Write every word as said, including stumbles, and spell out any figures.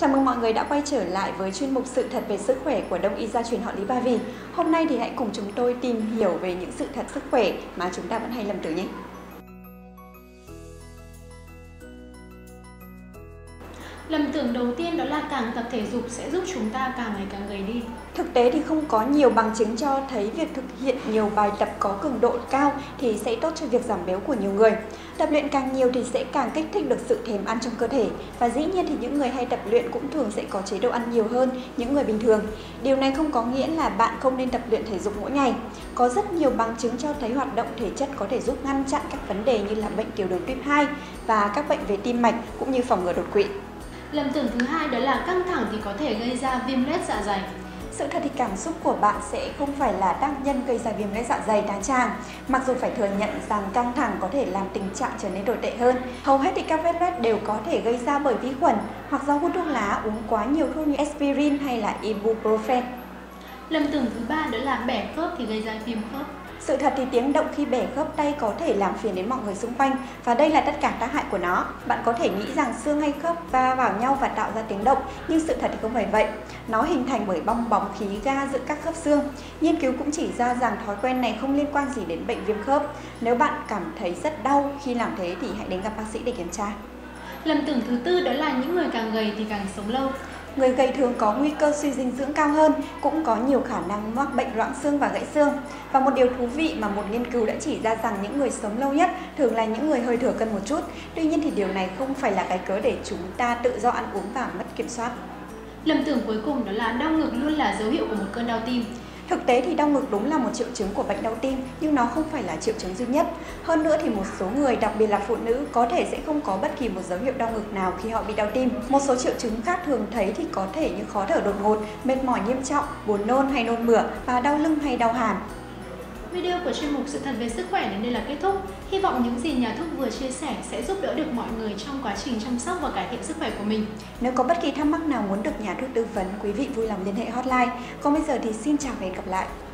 Chào mừng mọi người đã quay trở lại với chuyên mục Sự thật về sức khỏe của Đông y gia truyền họ Lý Ba Vì. Hôm nay thì hãy cùng chúng tôi tìm hiểu về những sự thật sức khỏe mà chúng ta vẫn hay lầm tưởng nhé. Lầm tưởng đầu tiên đó là càng tập thể dục sẽ giúp chúng ta càng ngày càng gầy đi. Thực tế thì không có nhiều bằng chứng cho thấy việc thực hiện nhiều bài tập có cường độ cao thì sẽ tốt cho việc giảm béo của nhiều người. Tập luyện càng nhiều thì sẽ càng kích thích được sự thèm ăn trong cơ thể. Và dĩ nhiên thì những người hay tập luyện cũng thường sẽ có chế độ ăn nhiều hơn những người bình thường. Điều này không có nghĩa là bạn không nên tập luyện thể dục mỗi ngày. Có rất nhiều bằng chứng cho thấy hoạt động thể chất có thể giúp ngăn chặn các vấn đề như là bệnh tiểu đường tuyếp hai và các bệnh về tim mạch cũng như phòng ngừa đột quỵ. Lầm tưởng thứ hai đó là căng thẳng thì có thể gây ra viêm loét dạ dày. Sự thật thì cảm xúc của bạn sẽ không phải là tác nhân gây ra viêm loét dạ dày đại tràng. Mặc dù phải thừa nhận rằng căng thẳng có thể làm tình trạng trở nên tồi tệ hơn. Hầu hết thì các vết loét đều có thể gây ra bởi vi khuẩn hoặc do hút thuốc lá, uống quá nhiều thuốc như aspirin hay là ibuprofen. Lầm tưởng thứ ba đó là bẻ khớp thì gây ra viêm khớp. Sự thật thì tiếng động khi bẻ khớp tay có thể làm phiền đến mọi người xung quanh và đây là tất cả tác hại của nó. Bạn có thể nghĩ rằng xương hay khớp va vào nhau và tạo ra tiếng động, nhưng sự thật thì không phải vậy. Nó hình thành bởi bong bóng khí ga giữa các khớp xương. Nghiên cứu cũng chỉ ra rằng thói quen này không liên quan gì đến bệnh viêm khớp. Nếu bạn cảm thấy rất đau khi làm thế thì hãy đến gặp bác sĩ để kiểm tra. Lầm tưởng thứ tư đó là những người càng gầy thì càng sống lâu. Người gầy thường có nguy cơ suy dinh dưỡng cao hơn, cũng có nhiều khả năng mắc bệnh loãng xương và gãy xương. Và một điều thú vị mà một nghiên cứu đã chỉ ra rằng những người sống lâu nhất thường là những người hơi thừa cân một chút. Tuy nhiên thì điều này không phải là cái cớ để chúng ta tự do ăn uống và mất kiểm soát. Lầm tưởng cuối cùng đó là đau ngực luôn là dấu hiệu của một cơn đau tim. Thực tế thì đau ngực đúng là một triệu chứng của bệnh đau tim, nhưng nó không phải là triệu chứng duy nhất. Hơn nữa thì một số người, đặc biệt là phụ nữ, có thể sẽ không có bất kỳ một dấu hiệu đau ngực nào khi họ bị đau tim. Một số triệu chứng khác thường thấy thì có thể như khó thở đột ngột, mệt mỏi nghiêm trọng, buồn nôn hay nôn mửa và đau lưng hay đau hàm. Video của chuyên mục Sự thật về sức khỏe đến đây là kết thúc. Hy vọng những gì nhà thuốc vừa chia sẻ sẽ giúp đỡ được mọi người trong quá trình chăm sóc và cải thiện sức khỏe của mình. Nếu có bất kỳ thắc mắc nào muốn được nhà thuốc tư vấn, quý vị vui lòng liên hệ hotline. Còn bây giờ thì xin chào và hẹn gặp lại.